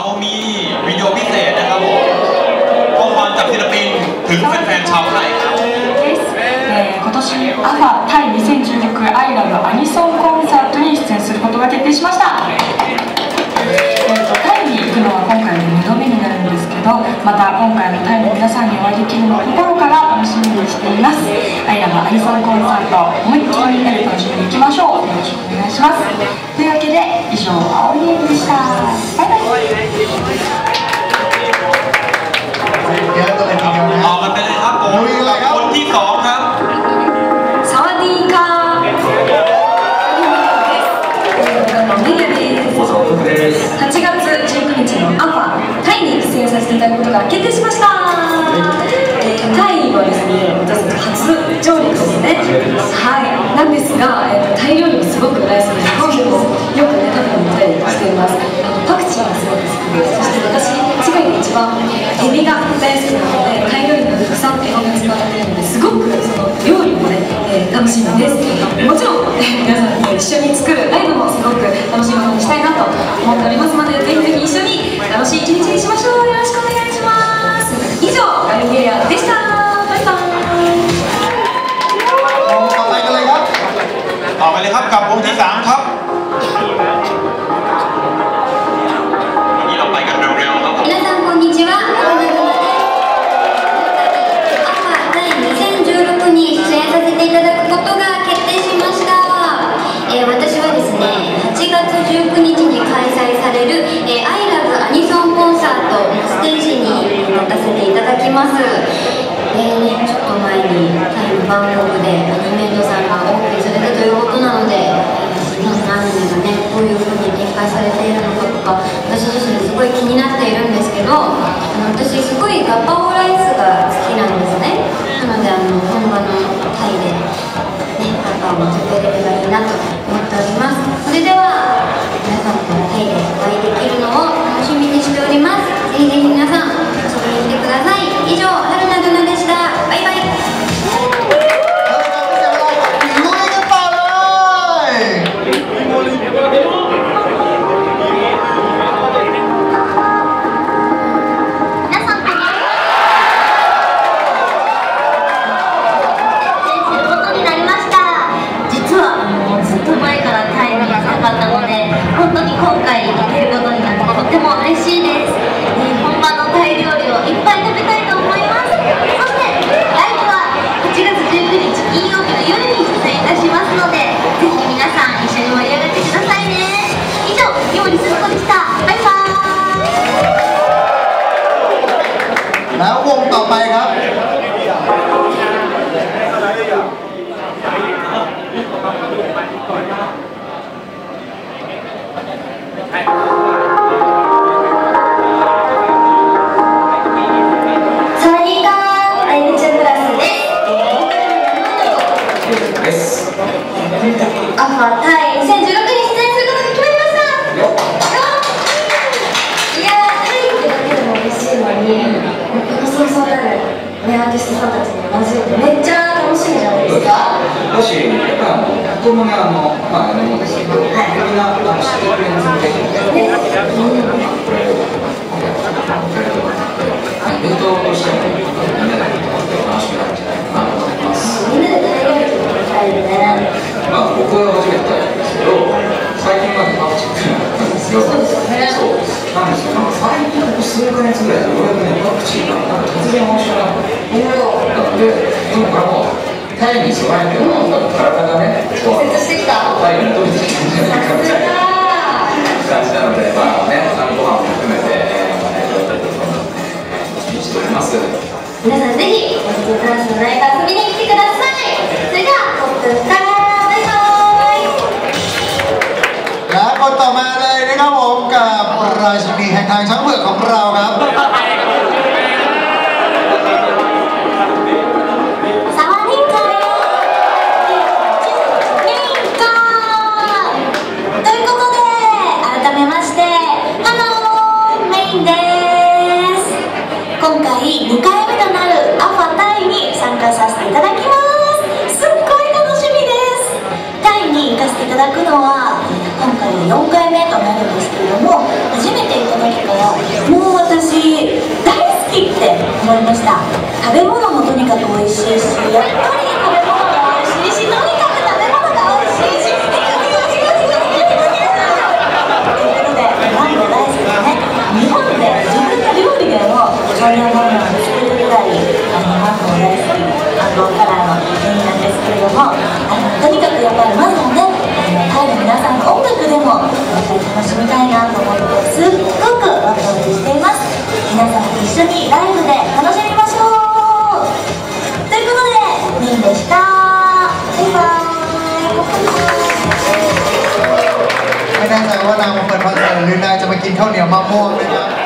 มีวิดีโอพิเศษนะครับผมข้อความจากศิลปินถึงแฟนๆชาวไทยครับ今年アファタイ2016アイラブアニソンコンサートに出演することが決定しました。タイに行くのは今回で2度目になるんですけど、また今回のタイの皆さんにお会いできるのを心から楽しみにしています。アイラブアニソンコンサート思いっきりみんなで楽しみに行きましょう。よろしくお願いします。というわけで以上青いエンでした。バイバイ。 ต่อกันไปเลยครับผมคนที่2ครับサワディーカーミヤです。8月19日のアファタイに出演させていただくことが決定しました。タイはですね、私たち初上陸ですね。はい、なんですが、タイ料理もすごく大好きで、日本でもよくね食べに行ったりしています。パクチーがすごく好きで、そして私世界で一番エビが大好きなので、タイ料理にはたくさんエビが使われているので、すごくその料理もね、楽しみです。もちろん皆さんと一緒に作るライブもすごく楽しいものにしたいなと思っておりますので、ぜひぜひ一緒に楽しい一日にしましょう。よろしくお願いします。以上ガルゲリアでした。バイバイ。 ต่อไปเลยครับกับวงที่3ครับวันนี้เราไปกันเร็วๆครับ皆さんこんにちは。アファタイ2016に出演させていただくことが決定しました。私はですね、8月19日に開催される「アイラブアニソンコンサート」のステージに立たせていただきます。ちょっと前にタイのバンコクでアニメイトさんがオープンされたということなので、日本のアニメがねこういう風に展開されているのかとか、私自身すごい気になっているんですけど、私すごいガパオライスが好きなんですね。なので本場のタイで、ガパオも食べれればいいなと思っております。それでは皆さんとタイでお会いできるのを楽しみにしております。ぜひぜひ皆さん遊びに来てください。以上、春菜ルナでした。バイバイ。 本当に今回行けることになってとても嬉しいです。本場のタイ料理をいっぱい食べたいと思います。そしてライブは8月19日金曜日の夜に出演いたしますので、ぜひ皆さん一緒に盛り上がってくださいね。以上、井森すず子でした。バイバーイ。 แล้ววงต่อไปครับアファタイ2016に出演することが決まりました。いやー、タイってだけでも嬉しいのに、このそうそうたるアーティストさんたちに混じってめっちゃ楽しみじゃないですか。 だし、やっぱり子供に思うんですけど、みんな知ってくれるつもりで伝統としてもみんなで楽しくなるんじゃないかなと思います。 みんなでタイ料理とか食べたいよね。 僕は初めて食べたんですけど、最近までパクチー食べなかったんですよ。 そうですよね。 そうなんですけど、最近ここ数ヶ月ぐらいでようやくね、パクチーが突然美味しくなったので、今からもタイに備えての体がね、 調節してきた。 タイに伸びてきたんじゃないかみたいな感じなので、ご飯も含めて、楽しみにしております。 皆さんぜひダンスのライブ遊びに来てください。それではトップからバイバイ。 แล้วคนต่อมาเลยนะครับผมกับราชินีแห่งทางช้างเผือกของเราครับサワディーカーということで改めましてハローメインです。今回2回目となるアファタイに参加させていただきます。すっごい楽しみです。タイに行かせていただくのは今回で4回目となるんですけれども、初めて行った時から思いました。食べ物もとにかく美味しいし、やっぱり食べ物が美味しいし、とにかく食べ物が美味しいし、ということで、マンゴー大好きでね、日本で自分の料理でもそんなものを作るぐらいマンゴー大好き、マンゴーカラーの国なんですけれども、とにかくやっぱりまずはね、タイの皆さんの音楽でもやっぱり楽しみたいなと思ってすっごくワクワクしています。皆さん一緒にライブで楽しみましょうということで、ミンでした。バイバーイ。 ไม่แน่ใจว่านางมาเปิดคอนเสิร์ตหรือนางจะมากินข้าวเหนียวมะม่วงนะครับ